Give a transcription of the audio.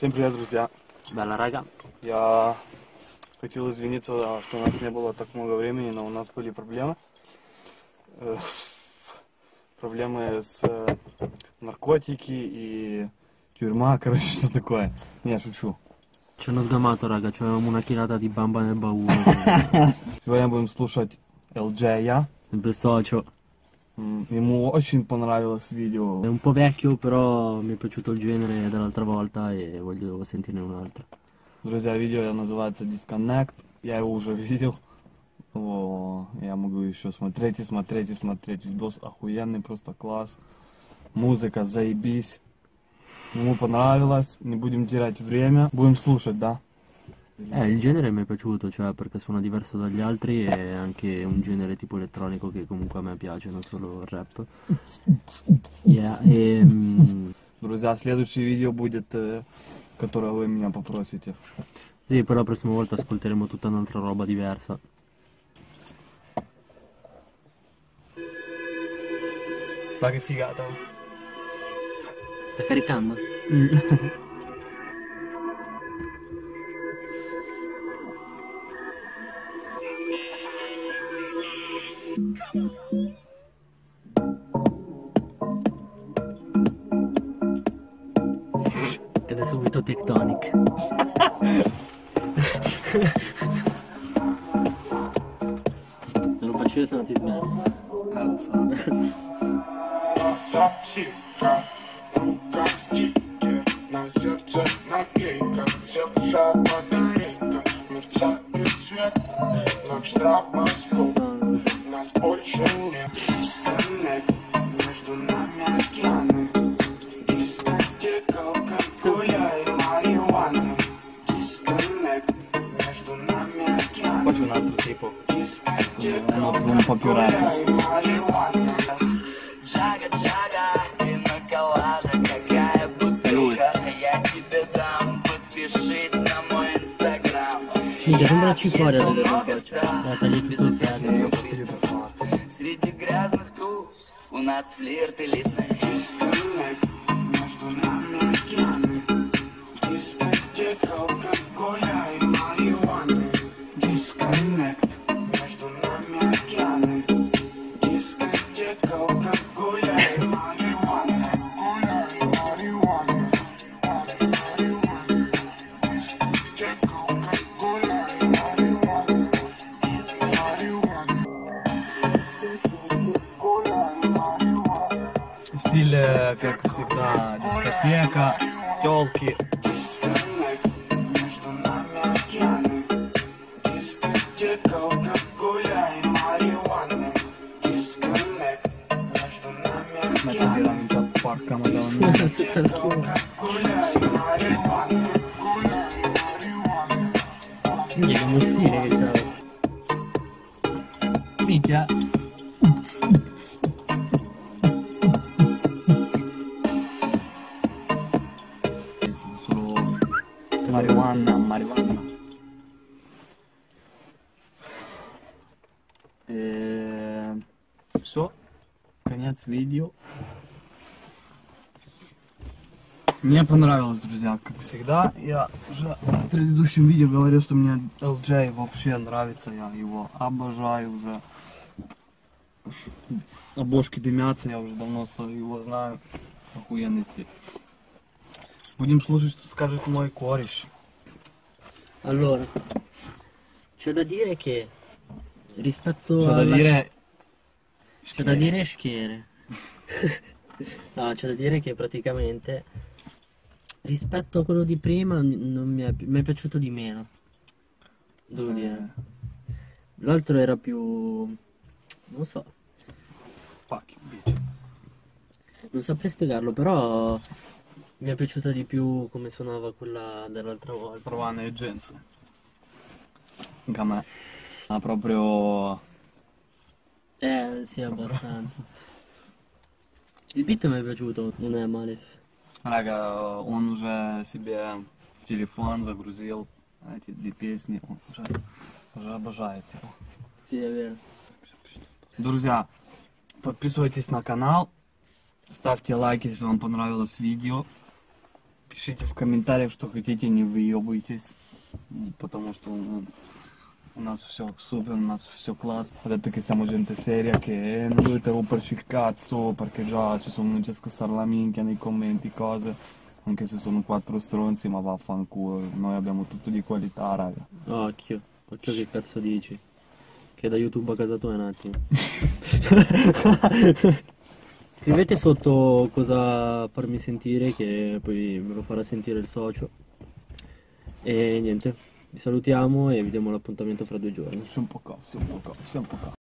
Всем привет, друзья! Bella raga. Я хотел извиниться, что у нас не было так много времени, но у нас были проблемы. Проблемы с наркотики и тюрьма, короче, что такое. Не, я шучу. Ci hanno sgamato raga, c'avevamo una tirata di bamba nel baule. Сегодня будем слушать LJ. Sempre socio. Ему очень понравилось видео. È un po' vecchio, però mi è piaciuto il genere dell'altra volta e voglio sentirne un altro. Друзья, видео называется Disconnect. Я его уже видел. О, я могу еще смотреть и смотреть и смотреть. Видос охуенный, просто класс. Музыка заебись. Ему понравилось. Не будем терять время. Будем слушать, да? Il genere mi è piaciuto, cioè perché suona diverso dagli altri e anche un genere tipo elettronico che comunque a me piace, non solo il rap. Yeah, Друзья, следующее видео будет, которое вы меня попросите. Sì, poi la prossima volta ascolteremo tutta un'altra roba diversa. Ma che figata. Sta caricando? Ed è subito Tectonic. Se lo faccio io se no ti smerdo. Lo so. Рука в стике, на сердце наклейка, севшая батарейка, мерцает свет, ночь стробоскоп, нас больше нет. Дисконнект, между нами океаны, дискотека, алкоголя и марихуаны. Дисконнект, между нами океаны, Faccio un altro tipo. дискотека, Un po' più алкоголя rapido. и марихуаны. Джага-джага, пиноколада, какая бутылка, я тебе дам, подпишись на мой инстаграм. Minchia, sembra cicoria da dai, tagli tutto il pezzo. Среди грязных туз у нас флирт элитный. Дисконнект, между нами океаны, дискотека, алкоголя и марихуаны. Дисконнект, между нами океаны, дискотека, алкоголя и марихуаны. Дискотека, алкоголя и марихуаны. Стиль, как всегда, дискотека, тёлки. Дисконнект, между нами океаны, дискотека, алкоголя и марихуаны. Дисконнект, между нами Ma ti океаны, diranno già porca madonna. алкоголя и марихуаны. Minchia, che mostire che c'ha. Minchia. Solo marijuana. Все, конец видео. Мне понравилось, друзья, как всегда. Я уже в предыдущем видео говорил, что мне LJ вообще нравится. Я его обожаю уже. Обложки дымятся, я уже давно его знаю. Охуенный стиль. Будем слушать, что скажет мой кореш. Allora, c'è da dire che rispetto C'ho da alla- dire... C'è da dire schiere. No, c'è da dire che praticamente rispetto a quello di prima non mi è piaciuto di meno. Devo dire. L'altro era più... non so, Fuck you, bitch. non saprei spiegarlo, però mi è piaciuta di più come suonava quella dell'altra volta. Provare le genze. Anche a me. Ma proprio... Sì, abbastanza. Il beat mi è piaciuto, non è male. Рага, он уже себе в телефон загрузил эти две песни, он уже обожает его. Sì, è vero. Друзья, подписывайтесь на канал, ставьте лайки, если вам понравилось видео. Пишите в комментариях, что хотите, не выебывайтесь. Потому что у нас все super, у нас все class. Ho detto che siamo gente seria, che non dovete romperci il cazzo, perché già ci sono gente a scassare la minchia nei commenti, cose. Anche se sono 4 stronzi, ma vaffanculo. Noi abbiamo tutto di qualità, raga. Occhio che cazzo dici? Che da YouTube a casa tua è un attimo. Scrivete sotto cosa farmi sentire, che poi me lo farà sentire il socio. E niente, vi salutiamo e vi diamo l'appuntamento fra 2 giorni. Sempre un po' qua.